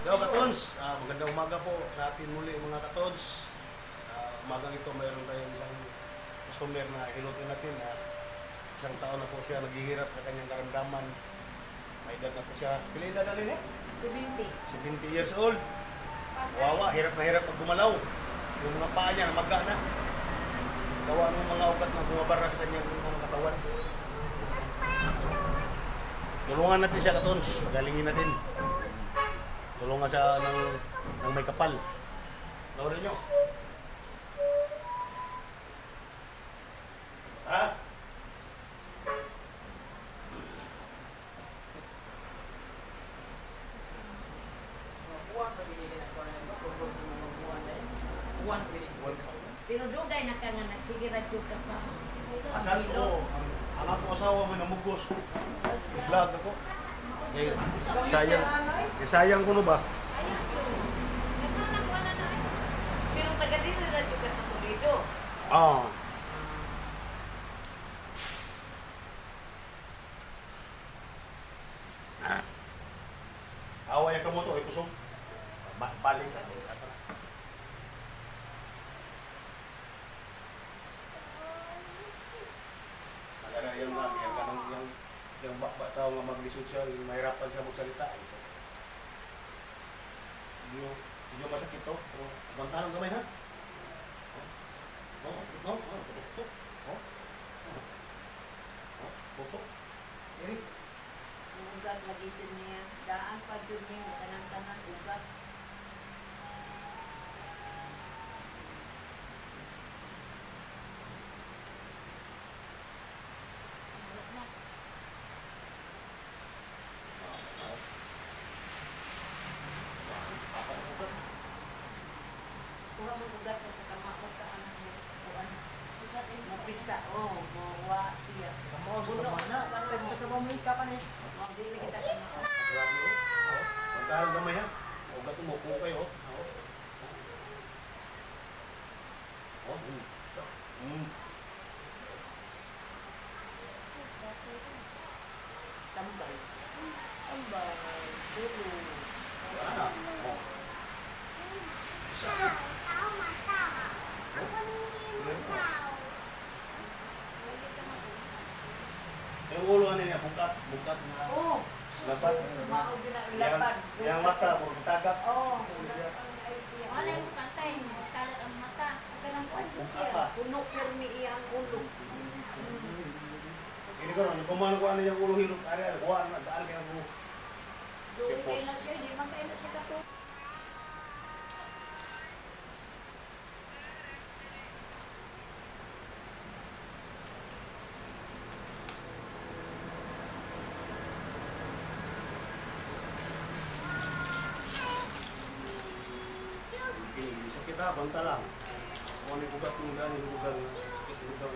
Yo Katons, magandang umaga po sa atin muli mga Katons. Umagang ito mayroon tayong isang customer na hilutin natin. Isang taon na po siya naghihirap sa kanyang karamdaman. May edad na po siya. Pila edad na rin eh? 70. 70 years old. Wawa, hirap na hirap pag gumalaw. Yung mga paa niya namaga na. Gawa ng mga ugat na bumabara sa kanyang mga katawan. Tulungan natin siya Katons, magalingin natin. Tulungan siya ng may kapal. Naurin nyo. Ha? Pero dugay na ka nga nagsigirat yung ka. Asan ko? Ang akong asawa mo namugos. Vlog ako. Eh, sayang ko no ba? Pero taga-dili na yung ka sa Toledo. Ah. Away ka mo to, ay kusog. Balik ka. Maganda yung ma'am, yung tao nga maglisod siya, yung mahirapan siya magsalita. Hindi masakit to. Abantahan kamay ha? Putok. Putok. Eri. Ugat lagi dyan niya. Daan pa dyan niya. Tanang-tanang ugat. Kuha mo ugat na sa kamao ka anak mo. Kuha na. Ugat ay mapisa. Mawa siya. Kamu sudah mana? Kita ke bumi kapan nih? Dili kita kamao. Grabe oh. Abantahan kamay ha? Ugat mo po kayo. Tambay. Tambay. Dulo. Wala na. Yung ulo ano niya, bukat na. Oh. Lapat. Mao din ang lapad. Yang mata, puro tagak. Oh. Wala yung pantay mo, kalat ang mata. Ganang po. Bukat pa. Puno pirmi iyang ulo. Ini ko ron, kumano ko ano yung ulo hilot. Ari, kuha na, daan kayo mo. Doon kayo na siya, di man kayo na siya kato. Sakit ha, banta lang. Kung ano yung bugat mo gani, yung bugat mo. Sakit yung bugat mo.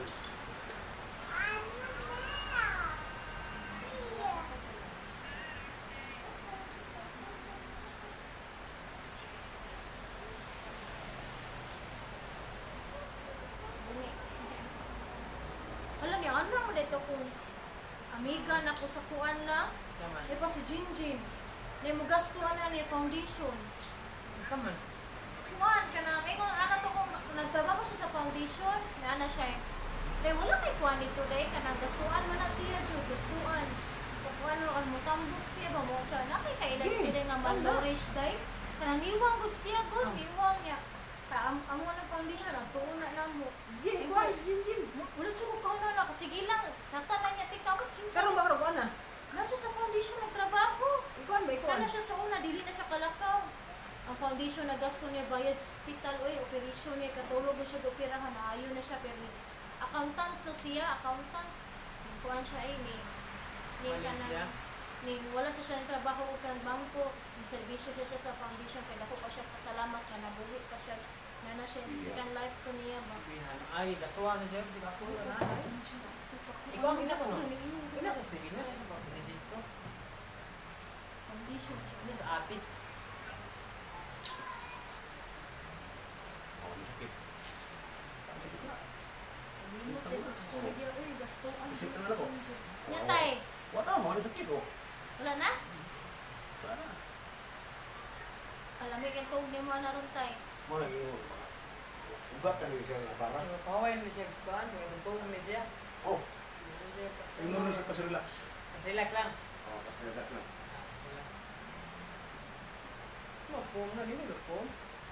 Alam niya, ano mo dito kung amiga na ko sa kuan na? Sama. Di pa si Jinjin. Di mo gastuan na niya foundation. Sama. Kuan ka na, kaya kung ano to kung nagtrabaho siya sa foundation, na siya eh. Di wala kay kuan dito dahil ka nang gastuan mo na siya, Diyo, gastuan. Kung ano, ang mutambok siya ba mo siya, na kay kailan pwede nga malnourished dahil. Kanang niwang good siya, good, niwang niya. Amo ng foundation, ang tuon na mo. Yes, kuha si Jinjin. Wala siya ko kauna na, sige lang, sakta lang niya, tika mo, Sarong ba karon na? na siya sa foundation nagtrabaho. Ikuan ba ikuan? Kana siya sa una, dili na siya kalakaw. Ang foundation na gasto niya bayad sa hospital, operasyon niya, katulog na siya operahan, maayo na siya, pero accountant to siya, accountant. Kuhan siya wala siya ng trabaho o kang bangko, may servisyo siya sa foundation, kaya ako pa siya pasalamat na nabuhi pa siya, na siya, kan life ko niya ba. Ay, gastuhan na siya. Sige ako na. Ikaw ang ina ko no? Ina sa Stevie, ina sa legit so. Foundation siya. Ina sa ate. Sakit. Sakit na. Limot din ang story niya, gastuan. Sakit na ako. Nya tay, Wala mo, ano sakit oh. wala na? Wala na. bigyan tuog ni mo na ron tay. Mo lagi mo. Ugat kan siya na para. Paway ni siya sa kuan, kaya tutulong ni siya. Oh, inom na siya pas relax. Mas relax lang. Oh, pas relax na. Relax. Lupong na din, lupong.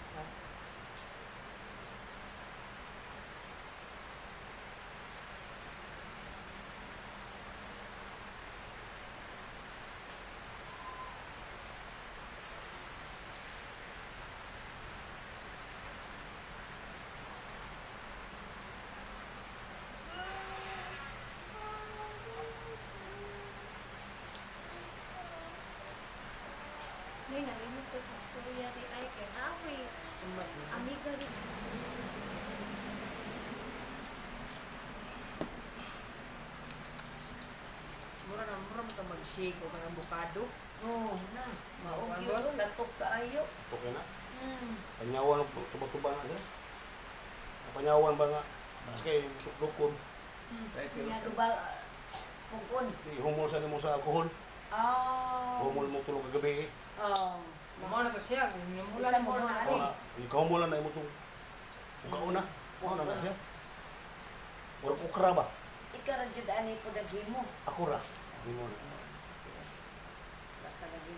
May nalimot ko yung storya ni ay kay ako'y amiga rin. Mura mo sa mag-shake o kang bukado. Oo, na. Maugi Maugyo ron, latok kaayo. Okay na. Hmm. Panyawan tuba-tuba na siya. Panyawan ba nga? Mas kay lukon. Kanya ba, pukon. Humol sa nimo sa alcohol. Humol mo tulog kagabi. Mo na to siya, nimula Isa mo mo na. na. Oh, ikaw mo lang na imo tong ukauna. Kuha na siya. Murag ukra ba? Ikaw jud ani ko daghimo. Ako ra. Imo na. Basta lagi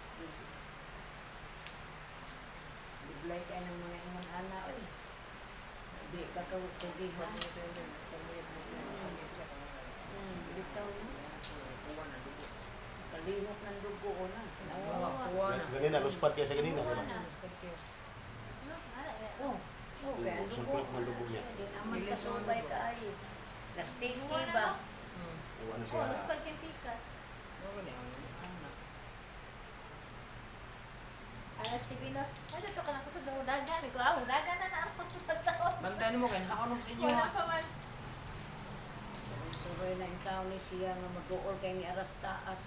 biglay ka ng mga imong ana oy. Di ka kawag-kagihan. Bitaw mo. Kalihok ng dugo ko na. Kuha na. Ganina, luspat kaya sa ganina. Kuha Diba? na. Ano? Wala eh. Oh, kaya ang dugo. Sumplok ng dugo niya. Di naman kasubay ka ay. Nastingi Kuha na, ba? no? Iwan na Oh, siya. luspag kang pikas. Alas Tibinos. Ano to ka na sa dagan? Ikaw, dagan na na ako pagkataon. Bantayan mo kayo, nakakunom sa inyo. Wala pa man. Suroy na ikaw ni siya nga mag-uol kay ni Aras Taas.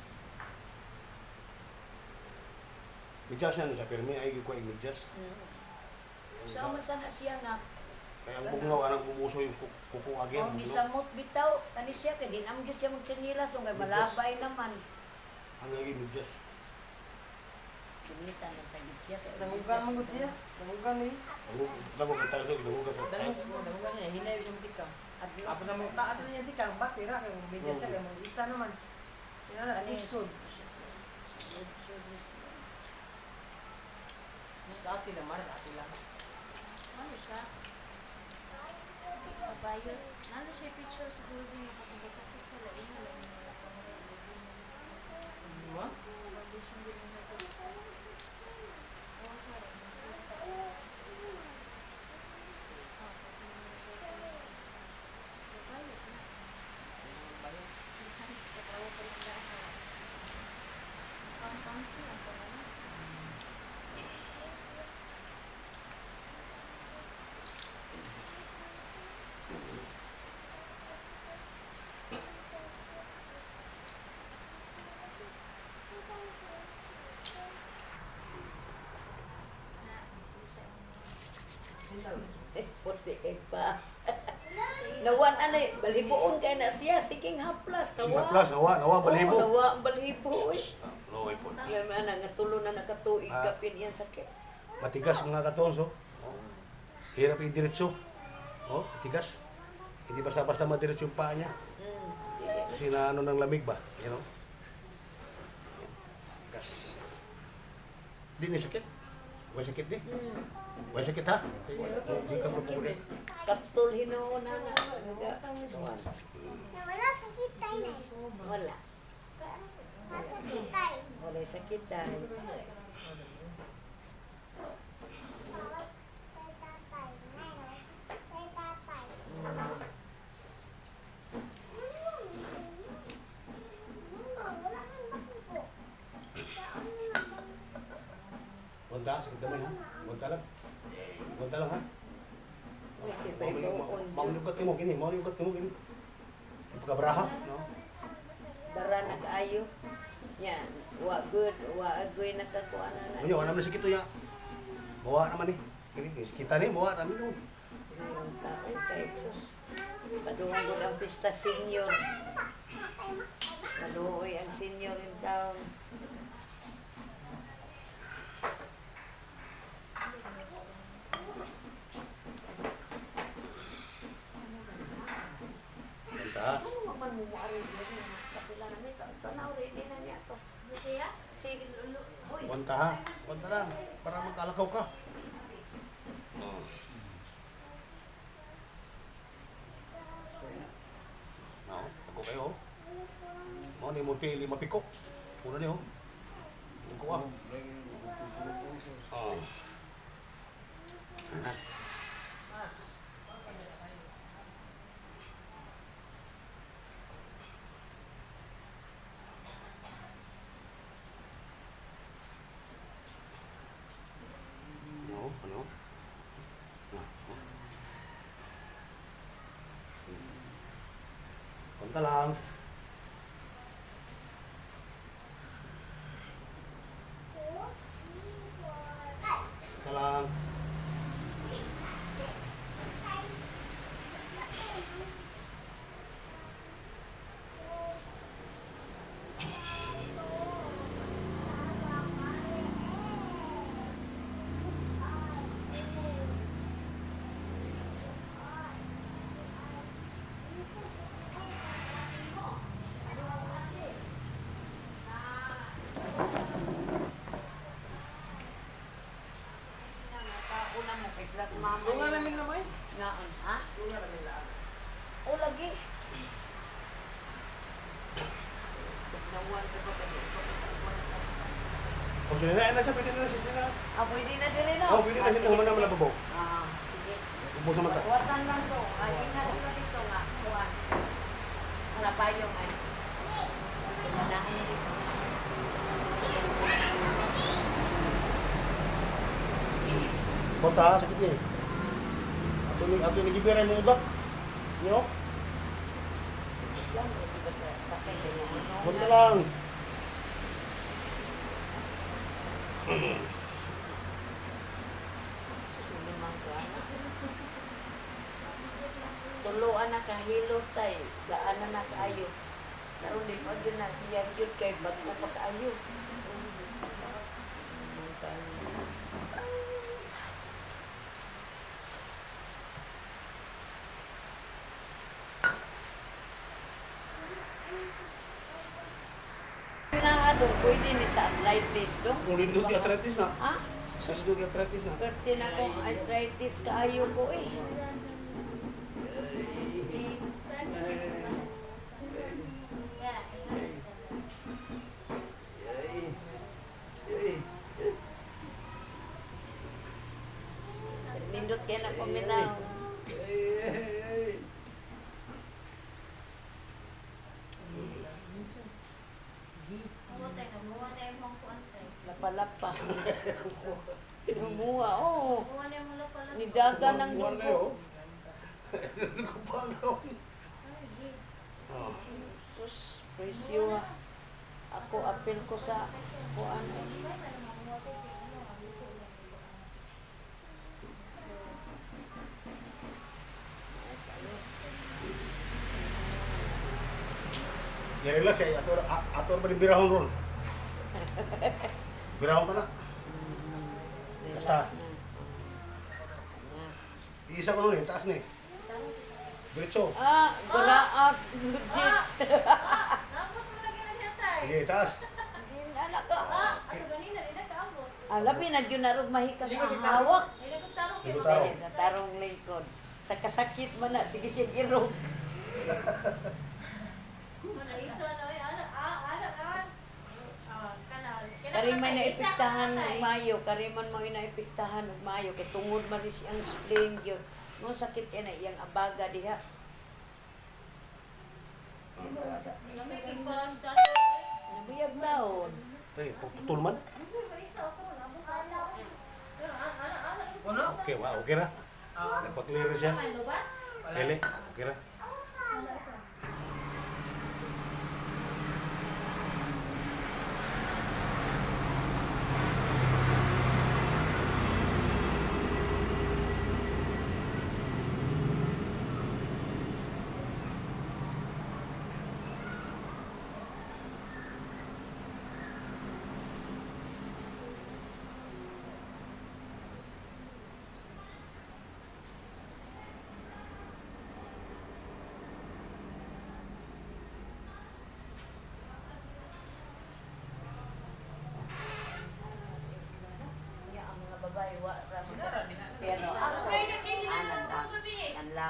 Midjas yan siya, pero may ay ko ay midjas. So, man sana siya nga, Kaya ang bugnaw, anang bumuso yung kuko agyan. kung nisamot bitaw, kani siya, kaya dinamgis siya magtsinilas, kung kay malabay naman. Ang lagi midjas. Binita na sa git siya. Damugan mo gud siya. Damugan ni. Damo ka tayo, damugan sa tayo. Damugan niya, hinay yung tikang. Adlo. Tapos na mo taas na niya tikang, batira kay mo medya siya kay mo isa naman. Yan na sud. Sa atin naman, sa atin lang. Ano siya? Babayo. Nano siya picture siguro din yung pagkakasakit ko lang. Ina lang yung mga pangalan. Di ba? Condition din yung nagkakasakit. Oo, parang Puti kay pa. Nawan anay, balhiboon kay na siya, siging haplas. Singa plus, nawa, balhibo. Oo, nawa ang balhibo. Loy po. Alam mo ana, nga tulo na nakatuig Ah. kapin yan sakit. Matigas mga katonso. Hirap i-diretso. Oh, matigas. Hindi basta-basta madiretso yung paa niya. Kasi na ano ng lamig ba? You know? Matigas. Di ni sakit. Huwag sakit di. Huwag sakit ha. Hindi ka propure. Katul hinoon na na. Wala sakit tayo na. Wala. Masakit tayo. Wala sakit dahil. Kay tatay. Kay tatay. Wanda, sakit damay ha. Wanda lang. Wanda lang ha. Maunyugat mo gini, maunyugat mo gini. Pagkabraha, no? Bara nag-ayo. Yan. Wa good. Wa agoy nakakuha na na. Unya, wala naman sakit to ya. Bawa naman eh. Kini, kita ni, bawa namin doon. Ang tao kay Jesus. Paduhan ko ang pista senior. Maluoy ang senior in town. Punta ha. Punta lang. Para magkalakaw ka. Oh. No, ako kayo. Mo ni mo pili mapiko. Puro ni ho. Ko ah. Oh. No, ano? Punta lang. Punta lang. Una mo kay class mama. Lunga namin na may. Ngaon, ha? Lunga namin na. O lagi. Nawan ka ba kay Oh, sila na siya, pwede na siya na. Ah, pwede na dire no? Oh, pwede na siya, human naman na babaw. Ah, sige. Ubos naman ta. Watan lang to. Ay, ingat ka dito nga. Kuan. Wala pa yung ay. Sinahin niyo dito. Punta ha, sakit niya. Ato ni gibiray mo ibak. Yo, Yan, di ba sa sakay din yung ano? punta lang. Limang kuan. Tuluan na kahilo tay. Gaan na kaayo. Naroon din pag yun na siya yun kay ba't mo pa kaayo. Pinahadong pwede ni sa arthritis dong. Kung lindot yung arthritis na. Ha? Sa lindot yung arthritis na. Pwede na kong arthritis kaayo ko eh. Nindot kaya na paminaw. Lapalapa. Lumuha, oo. Nidaga ng Buwan dugo. kayo. Nagkupagaw. Oh. Sus, presyo ha. Ako apil ko sa kuan. Ya relax ya, atur pa di birahon ron. Birahon ka na. Basta. Iisa ko nun eh, taas na eh. Diretso. Ah, guraat, legit. Sige, taas. Anak ka. Ato ganina, ina kaabot. Alabi na yun na rin mahikag hawak. Ilagot tarong Sige, kayo. taro. Dili na tarong lingkod. Sa kasakit man na, sige siya girog. Manaiso na oy, anak naman. Kanal. Karimay na epektahan og mayo, kariman mo inaepektahan og mayo kay tungod man rin siyang spring gyud. No sakit na iyang abaga diha. Lamig pa sa Nabuyag taon. Eh, putol man. Isa ako na abot ana. Pero anak. Ano? Okay, wow, okay na. Nagpa-clear na siya. Ano ba? Ele, okay na.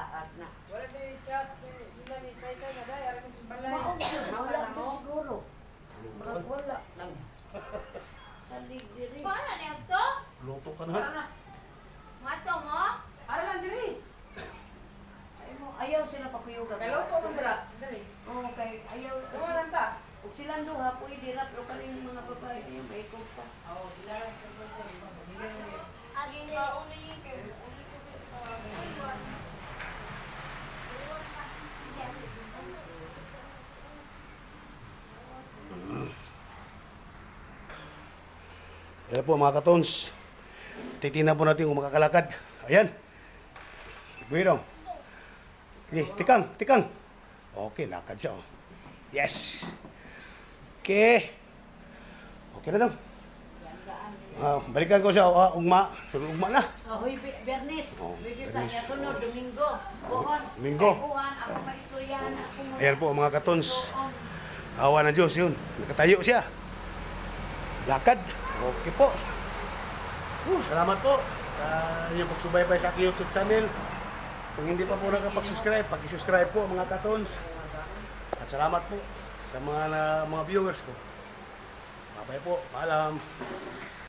Laag na. Wala di chat. Wala ni say-say na dahil. Aray kong simbalay. Wala po siguro. Wala lang. Salig diri. Paano niya to? Luto ka Para na. na. Mato mo? Aray lang diri. Ayaw sila pakuyuga. Kay luto mo dira. Diri. Oo, kay ayaw. Ano lang ta? Kung silang duha, pwede rap. Pero kaling mga babae kayo, may kumpa. Oo, sila sa sa. Aging ka uli kay uli ko Ayan po mga katons. Titingnan po natin kung makakalakad. Ayan. Buwirong. Okay, tikang. Okay, lakad siya. Oh. Yes. Okay. Okay na daw. Balikan ko siya. Ugma. Ugma na. Hoy, Bernis. Oh, Bernis Bernis. na sunod, Domingo. Buhon. Domingo. Kay Buhan, ako maistoryahan ako mo. Ayan po mga katons. Doon. Awa ng Diyos yun. Nakatayo siya. Lakad. Okay po. Salamat po sa inyong pagsubaybay sa aking YouTube channel. Kung hindi pa po nakapag-subscribe, pag-subscribe po mga katons. At salamat po sa mga viewers ko. Bye-bye po. Paalam.